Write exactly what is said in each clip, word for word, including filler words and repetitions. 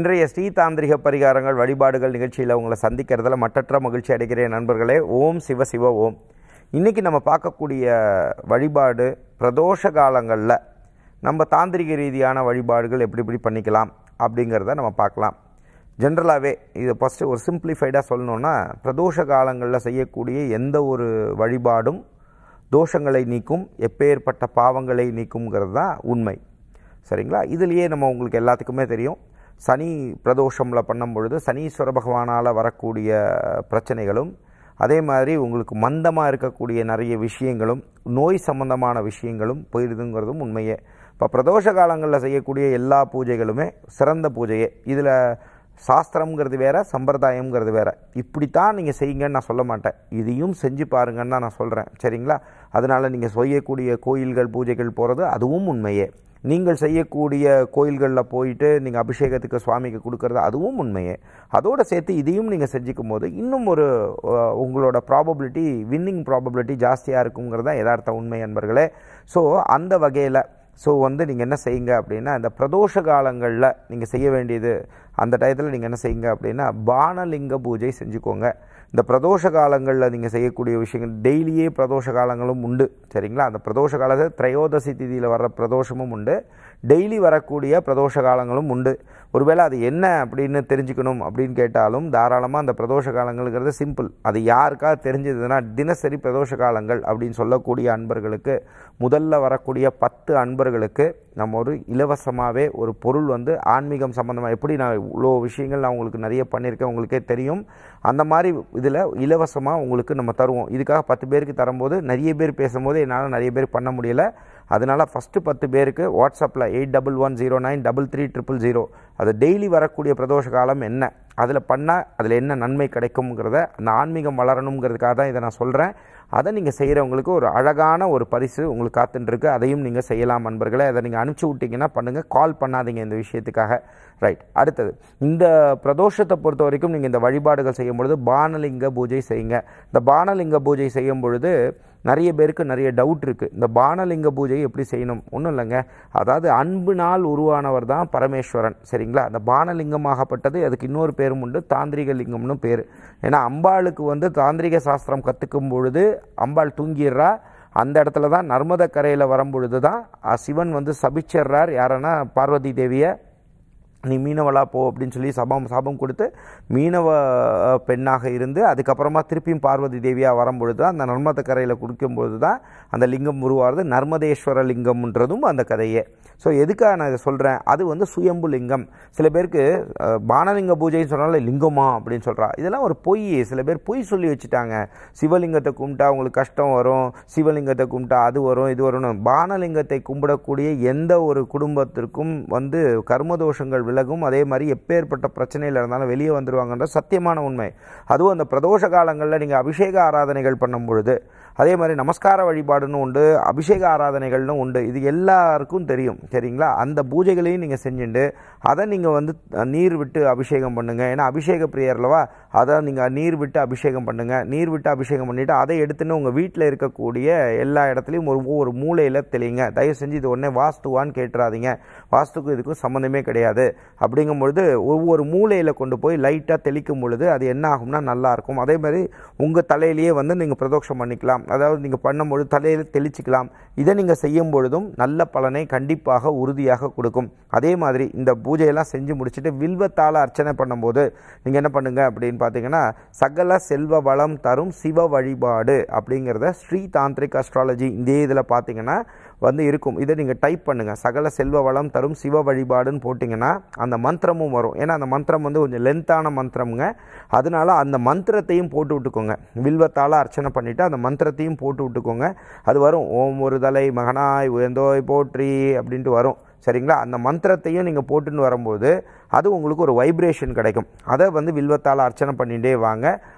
இன்றைய ஸ்ரீ தாந்திரிக பரிகாரங்கள் வழிபாடுகள் நிகழ்ச்சியில் உங்களை சந்திக்கிறதுல மட்டற்ற மகிழ்ச்சி அடைகிறேன் நண்பர்களே. ஓம் சிவ சிவ ஓம். இன்றைக்கி நம்ம பார்க்கக்கூடிய வழிபாடு பிரதோஷ காலங்களில் நம்ம தாந்திரிக ரீதியான வழிபாடுகள் எப்படி எப்படி பண்ணிக்கலாம் அப்படிங்கிறத நம்ம பார்க்கலாம். ஜென்ரலாகவே இதை ஃபஸ்ட்டு ஒரு சிம்பிளிஃபைடாக சொல்லணுன்னா, பிரதோஷ காலங்களில் செய்யக்கூடிய எந்த ஒரு வழிபாடும் தோஷங்களை நீக்கும், எப்பேற்பட்ட பாவங்களை நீக்குங்கிறது தான் உண்மை. சரிங்களா? இதுலேயே நம்ம உங்களுக்கு எல்லாத்துக்குமே தெரியும், சனி பிரதோஷமில் பண்ணும் பொழுது சனீஸ்வர பகவானால் வரக்கூடிய பிரச்சனைகளும், அதே மாதிரி உங்களுக்கு மந்தமாக இருக்கக்கூடிய நிறைய விஷயங்களும், நோய் சம்பந்தமான விஷயங்களும் போயிடுதுங்கிறதும் உண்மையே. இப்போ பிரதோஷ காலங்களில் செய்யக்கூடிய எல்லா பூஜைகளுமே சிறந்த பூஜையே. இதில் சாஸ்திரம்ங்கிறது வேறு, சம்பிரதாயங்கிறது வேறு. இப்படித்தான் நீங்கள் செய்யுங்கன்னு நான் சொல்ல மாட்டேன், இதையும் செஞ்சு பாருங்கன்னு தான் நான் சொல்கிறேன். சரிங்களா? அதனால் நீங்கள் செய்யக்கூடிய கோயில்கள் பூஜைகள் போகிறது அதுவும் உண்மையே. நீங்கள் செய்யக்கூடிய கோயில்களில் போயிட்டு நீங்கள் அபிஷேகத்துக்கு சுவாமிக்கு கொடுக்கறது அதுவும் உண்மையே. அதோடு சேர்த்து இதையும் நீங்கள் செஞ்சுக்கும் போது இன்னும் ஒரு உங்களோட ப்ராபபிலிட்டி, வின்னிங் ப்ராபபிலிட்டி ஜாஸ்தியாக இருக்குங்கிறது தான் யதார்த்த உண்மை நண்பர்களே. ஸோ அந்த வகையில் ஸோ வந்து நீங்கள் என்ன செய்யுங்க அப்படின்னா, இந்த பிரதோஷ காலங்களில் நீங்கள் செய்ய வேண்டியது, அந்த டயத்தில் நீங்கள் என்ன செய்யுங்க அப்படின்னா, பானலிங்க பூஜை செஞ்சுக்கோங்க. இந்த பிரதோஷ காலங்களில் நீங்கள் செய்யக்கூடிய விஷயங்கள், டெய்லியே பிரதோஷ காலங்களும் உண்டு. சரிங்களா? அந்த பிரதோஷ காலத்தில் திரையோதசி திதியில் வர்ற பிரதோஷமும் உண்டு, டெய்லி வரக்கூடிய பிரதோஷ காலங்களும் உண்டு. ஒருவேளை அது என்ன அப்படின்னு தெரிஞ்சுக்கணும் அப்படின்னு கேட்டாலும் தாராளமாக அந்த பிரதோஷ காலங்கள்ங்கிறது சிம்பிள். அது யாருக்காக தெரிஞ்சதுன்னா, தினசரி பிரதோஷ காலங்கள் அப்படின்னு சொல்லக்கூடிய அன்பர்களுக்கு, முதல்ல வரக்கூடிய பத்து அன்பர்களுக்கு நம்ம ஒரு இலவசமாகவே ஒரு பொருள் வந்து ஆன்மீகம் சம்மந்தமாக, எப்படி நான் இவ்வளோ விஷயங்கள் நான் உங்களுக்கு நிறைய பண்ணியிருக்கேன் உங்களுக்கே தெரியும், அந்த மாதிரி இதில் இலவசமாக உங்களுக்கு நம்ம தருவோம். இதுக்காக பத்து பேருக்கு தரும்போது நிறைய பேர் பேசும்போது என்னால் நிறைய பேர் பண்ண முடியலை. அதனால் ஃபஸ்ட்டு பத்து பேருக்கு வாட்ஸ்அப்பில் eight double one zero nine double three triple zero அது டெய்லி வரக்கூடிய பிரதோஷ காலம் என்ன, அதில் பண்ணால் அதில் என்ன நன்மை கிடைக்குங்கிறத, அந்த ஆன்மீகம் வளரணுங்கிறதுக்காக தான் இதை நான் சொல்கிறேன். அதை நீங்கள் செய்கிறவங்களுக்கு ஒரு அழகான ஒரு பரிசு உங்களுக்கு காத்துட்டுருக்கு. அதையும் நீங்கள் செய்யலாம் நண்பர்களே. அதை நீங்கள் அனுப்பிச்சி விட்டிங்கன்னா பண்ணுங்கள், கால் பண்ணாதீங்க இந்த விஷயத்துக்காக. ரைட். அடுத்தது, இந்த பிரதோஷத்தை பொறுத்த வரைக்கும் நீங்கள் இந்த வழிபாடுகள் செய்யும் பொழுது பானலிங்க பூஜை செய்யுங்க. இந்த பானலிங்க பூஜை செய்யும் பொழுது நிறைய பேருக்கு நிறைய டவுட் இருக்குது. இந்த பானலிங்க பூஜை எப்படி செய்யணும்? ஒன்றும் இல்லைங்க, அதாவது அன்பினால் உருவானவர் தான் பரமேஸ்வரன். சரிங்களா? அந்த பானலிங்கமாகப்பட்டது, அதுக்கு இன்னொரு பேரும் உண்டு, தாந்திரிக லிங்கம்னு பேர். ஏன்னா அம்பாளுக்கு வந்து தாந்திரிக சாஸ்திரம் கற்றுக்கும் பொழுது அம்பாள் தூங்கிடுறா. அந்த இடத்துல தான் நர்மத கரையில் வரும்பொழுது தான் சிவன் வந்து சபிச்சிட்றார். யாரன்னா பார்வதி தேவியை, நீ மீனவளா போ அப்படின்னு சொல்லி சபம் சாபம் கொடுத்து மீனவ பெண்ணாக இருந்து அதுக்கப்புறமா திருப்பியும் பார்வதி தேவியாக வரும்பொழுது தான், அந்த நர்மத கரையில் குடிக்கும்பொழுது தான் அந்த லிங்கம் உருவாகிறது. நர்மதேஸ்வர லிங்கம்ன்றதும் அந்த கதையே. ஸோ எதுக்காக நான் இதை சொல்கிறேன், அது வந்து சுயம்பு லிங்கம். சில பேருக்கு பானலிங்க பூஜைன்னு சொன்னாலும் லிங்கமா அப்படின்னு சொல்கிறா. இதெல்லாம் ஒரு பொய். சில பேர் பொய் சொல்லி வச்சுட்டாங்க. சிவலிங்கத்தை கும்பிட்டா உங்களுக்கு கஷ்டம் வரும், சிவலிங்கத்தை கும்பிட்டா அது வரும் இது வரும்னு. பானலிங்கத்தை கும்பிடக்கூடிய எந்த ஒரு குடும்பத்திற்கும் வந்து கர்மதோஷங்கள் விலகும். அதே மாதிரி எப்பேற்பட்ட பிரச்சனையில் இருந்தாலும் வெளியே வந்துடுவாங்கன்ற சத்தியமான உண்மை. அதுவும் அந்த பிரதோஷ காலங்களில் நீங்கள் அபிஷேக ஆராதனைகள் பண்ணும் பொழுது, அதே மாதிரி நமஸ்கார வழிபாடுன்னு உண்டு, அபிஷேக ஆராதனைகள்னு உண்டு. இது எல்லாருக்கும் தெரியும். சரிங்களா? அந்த பூஜைகளையும் நீங்கள் செஞ்சுட்டு அதை நீங்கள் வந்து நீர் விட்டு அபிஷேகம் பண்ணுங்கள். ஏன்னா அபிஷேக பிரியர்லவா, அதை நீங்கள் நீர் விட்டு அபிஷேகம் பண்ணுங்கள். நீர் விட்டு அபிஷேகம் பண்ணிவிட்டு அதை எடுத்துன்னு உங்கள் வீட்டில் இருக்கக்கூடிய எல்லா இடத்துலையும் ஒரு ஒவ்வொரு மூலையில் தெளிங்க. தயவு செஞ்சு இது உடனே வாஸ்துவான்னு கேட்டுறாதீங்க. வாஸ்துக்கும் இதுக்கும் சம்மந்தமே கிடையாது. அப்படிங்கும் பொழுது ஒவ்வொரு மூலையில் கொண்டு போய் லைட்டாக தெளிக்கும் பொழுது அது என்ன ஆகும்னா நல்லாயிருக்கும். அதே மாதிரி உங்கள் தலையிலேயே வந்து நீங்கள் பிரதோஷம் பண்ணிக்கலாம். அதாவது நீங்கள் பண்ணும்பொழுது தலையில் தெளிச்சிக்கலாம். இதை நீங்கள் செய்யும் பொழுதும் நல்ல பலனை கண்டிப்பாக உறுதியாக கொடுக்கும். அதே மாதிரி இந்த பூஜையெல்லாம் செஞ்சு முடிச்சுட்டு வில்வத்தால் அர்ச்சனை பண்ணும்போது நீங்கள் என்ன பண்ணுங்க அப்படின்னு பார்த்தீங்கன்னா, சகல செல்வ வளம் தரும் சிவ வழிபாடு அப்படிங்கிறத ஸ்ரீ தாந்திரிக் அஸ்ட்ராலஜி இந்த இதில் பார்த்தீங்கன்னா வந்து இருக்கும். இதை நீங்கள் டைப் பண்ணுங்கள், சகல செல்வ வளம் தரும் சிவ வழிபாடுன்னு போட்டிங்கன்னா அந்த மந்திரமும் வரும். ஏன்னா அந்த மந்திரம் வந்து கொஞ்சம் லென்த்தான மந்திரமுங்க. அதனால அந்த மந்திரத்தையும் போட்டு விட்டுக்கோங்க. வில்வத்தால் அர்ச்சனை பண்ணிவிட்டு அந்த மந்திரத்தையும் போட்டு விட்டுக்கோங்க. அது வரும், ஓம் ஒரு தலை மகனாய் உயர்ந்தோய் போற்றி அப்படின்ட்டு வரும். சரிங்களா? அந்த மந்திரத்தையும் நீங்கள் போட்டுன்னு வரும்போது அது உங்களுக்கு ஒரு வைப்ரேஷன் கிடைக்கும். அதை வந்து வில்வத்தால் அர்ச்சனை பண்ணிகிட்டே வாங்க.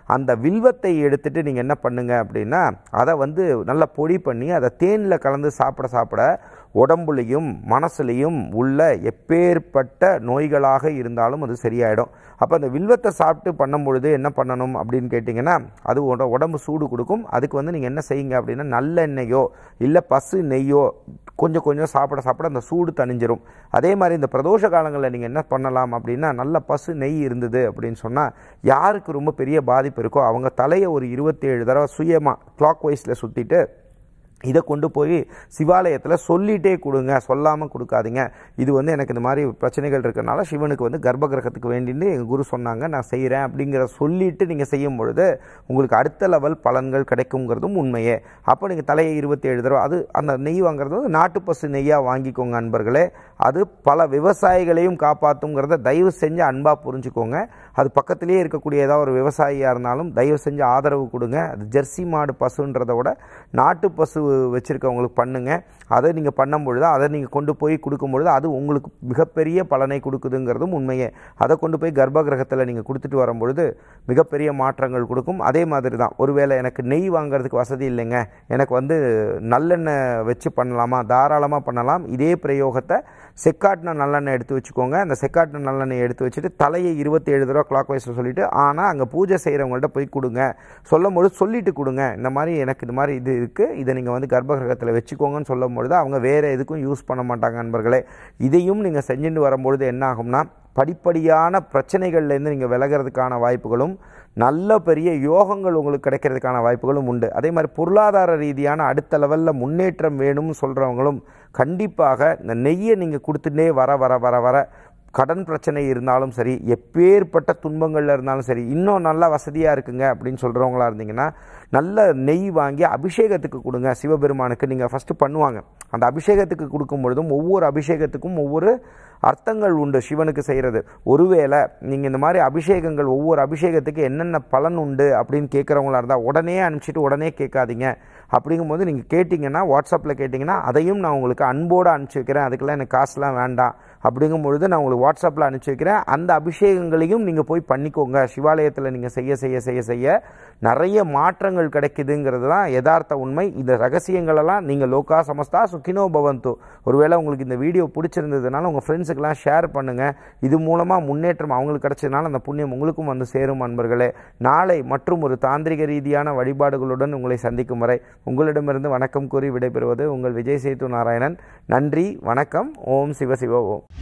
அந்த வில்வத்தை எடுத்துட்டு நீங்கள் என்ன பண்ணுங்க அப்படின்னா அதை வந்து நல்லா பொடி பண்ணி அதை தேனில் கலந்து சாப்பிட சாப்பிட உடம்புலையும் மனசுலையும் உள்ள எப்பேற்பட்ட நோய்களாக இருந்தாலும் அது சரியாயிடும். அப்போ அந்த வில்வத்தை சாப்பிட்டு பண்ணும் பொழுது என்ன பண்ணணும் அப்படின்னு கேட்டிங்கன்னா அது உடம்பு சூடு கொடுக்கும். அதுக்கு வந்து நீங்கள் என்ன செய்யுங்க அப்படின்னா நல்லெண்ணெயோ இல்லை பசு நெய்யோ கொஞ்சம் கொஞ்சம் சாப்பிட சாப்பிட அந்த சூடு தணிஞ்சிரும். அதே மாதிரி இந்த பிரதோஷ காலங்களில் நீங்கள் என்ன பண்ணலாம் அப்படின்னா நல்ல பசு நெய் இருந்தது அப்படின்னு சொன்னால் யாருக்கு ரொம்ப பெரிய பாதிப்பு இருக்கோ அவங்க தலையை ஒரு இருபத்தேழு தடவை சுயமாக கிளாக் வைஸில் சுற்றிட்டு இதை கொண்டு போய் சிவாலயத்தில் சொல்லிகிட்டே கொடுங்க, சொல்லாமல் கொடுக்காதீங்க. இது வந்து எனக்கு இந்த மாதிரி பிரச்சனைகள் இருக்கிறனால சிவனுக்கு வந்து கர்ப்ப கிரகத்துக்கு வேண்டின்னு எங்கள் குரு சொன்னாங்க, நான் செய்கிறேன் அப்படிங்கிற சொல்லிவிட்டு நீங்கள் செய்யும் பொழுது உங்களுக்கு அடுத்த லெவல் பலன்கள் கிடைக்குங்கிறதும் உண்மையே. அப்போ நீங்கள் தலையை இருபத்தேழு தடவை அது அந்த நெய் வாங்குறது வந்து நாட்டு பசு நெய்யாக வாங்கிக்கோங்க அன்பர்களே. அது பல விவசாயிகளையும் காப்பாற்றுங்கிறத தயவு செஞ்சு அன்பாக புரிஞ்சுக்கோங்க. அது பக்கத்திலே இருக்கக்கூடிய ஏதாவது ஒரு விவசாயியாக இருந்தாலும் தயவு செஞ்சு ஆதரவு கொடுங்க. அது ஜெர்சி மாடு பசுன்றதை விட நாட்டு பசு வச்சுருக்கவங்களுக்கு பண்ணுங்கள். அதை நீங்கள் பண்ணும் பொழுது அதை நீங்கள் கொண்டு போய் கொடுக்கும் பொழுது அது உங்களுக்கு மிகப்பெரிய பலனை கொடுக்குதுங்கிறதும் உண்மையே. அதை கொண்டு போய் கர்ப்ப கிரகத்தில் நீங்கள் கொடுத்துட்டு வரும்பொழுது மிகப்பெரிய மாற்றங்கள் கொடுக்கும். அதே மாதிரி தான் ஒருவேளை எனக்கு நெய் வாங்கிறதுக்கு வசதி இல்லைங்க, எனக்கு வந்து நல்லெண்ணெய் வச்சு பண்ணலாமா, தாராளமாக பண்ணலாம். இதே பிரயோகத்தை செக்காட்டின நல்லெண்ணெய் எடுத்து வச்சுக்கோங்க. அந்த செக்காட்டின நல்லெண்ணெய் எடுத்து வச்சுட்டு தலையை இருபத்தி ஏழு தடவை கிளாக் வைஸில் சொல்லிவிட்டு ஆனால் அங்கே பூஜை செய்கிறவங்கள்ட்ட போய் கொடுங்க. சொல்லும் பொழுது சொல்லிட்டு கொடுங்க, இந்த மாதிரி எனக்கு இது மாதிரி இது இருக்குது, இதை நீங்கள் வந்து கர்ப்ப கிரகத்தில் வச்சுக்கோங்கன்னு சொல்லும் பொழுது அவங்க வேறு எதுக்கும் யூஸ் பண்ண மாட்டாங்க நண்பர்களே. இதையும் நீங்கள் செஞ்சுட்டு வரும்பொழுது என்ன ஆகும்னா படிப்படியான பிரச்சனைகள்லேருந்து நீங்கள் விலகிறதுக்கான வாய்ப்புகளும் நல்ல பெரிய யோகங்கள் உங்களுக்கு கிடைக்கிறதுக்கான வாய்ப்புகளும் உண்டு. அதே மாதிரி பொருளாதார ரீதியான அடுத்த லெவலில் முன்னேற்றம் வேணும்னு சொல்கிறவங்களும் கண்டிப்பாக இந்த நெய்யை நீங்கள் கொடுத்துட்டே வர வர வர வர கடன் பிரச்சனை இருந்தாலும் சரி, எப்பேற்பட்ட துன்பங்களில் இருந்தாலும் சரி, இன்னும் நல்லா வசதியாக இருக்குங்க அப்படின்னு சொல்கிறவங்களா இருந்தீங்கன்னா நல்ல நெய் வாங்கி அபிஷேகத்துக்கு கொடுங்க. சிவபெருமானுக்கு நீங்கள் ஃபஸ்ட்டு பண்ணுவாங்க. அந்த அபிஷேகத்துக்கு கொடுக்கும் பொழுதும் ஒவ்வொரு அபிஷேகத்துக்கும் ஒவ்வொரு அர்த்தங்கள் உண்டு சிவனுக்கு செய்கிறது. ஒருவேளை நீங்கள் இந்த மாதிரி அபிஷேகங்கள் ஒவ்வொரு அபிஷேகத்துக்கு என்னென்ன பலன் உண்டு அப்படின்னு கேட்குறவங்களா இருந்தால் உடனே அனுப்பிச்சிட்டு உடனே கேட்காதீங்க. அப்படிங்கும்போது நீங்கள் கேட்டிங்கன்னா வாட்ஸ்அப்பில் கேட்டிங்கன்னா அதையும் நான் உங்களுக்கு அன்போடு அனுப்பிச்சி வைக்கிறேன். அதுக்கெல்லாம் எனக்கு காசுலாம் வேண்டாம். அப்படிங்கும்பொழுது நான் உங்களுக்கு வாட்ஸ்அப்பில் அனுப்பிச்சி வைக்கிறேன். அந்த அபிஷேகங்களையும் நீங்கள் போய் பண்ணிக்கோங்க. சிவாலயத்தில் நீங்கள் செய்ய செய்ய செய்ய செய்ய நிறைய மாற்றங்கள் கிடைக்குதுங்கிறது தான் யதார்த்த உண்மை. இந்த ரகசியங்களெல்லாம் நீங்கள் லோகா சமஸ்தா சுக்கினோ பவந்து. ஒருவேளை உங்களுக்கு இந்த வீடியோ பிடிச்சிருந்ததுனால உங்கள் ஃப்ரெண்ட்ஸுக்கெல்லாம் ஷேர் பண்ணுங்கள். இது மூலமாக முன்னேற்றம் அவங்களுக்கு கிடைச்சதுனால அந்த புண்ணியம் உங்களுக்கும் வந்து சேரும் அன்பர்களே. நாளை மற்றும் ஒரு தாந்திரிக ரீதியான வழிபாடுகளுடன் உங்களை சந்திக்கும் வரை உங்களிடமிருந்து வணக்கம் கூறி விடைபெறுவது உங்கள் விஜய் சேது நாராயணன். நன்றி, வணக்கம். ஓம் சிவ சிவ ஓம்.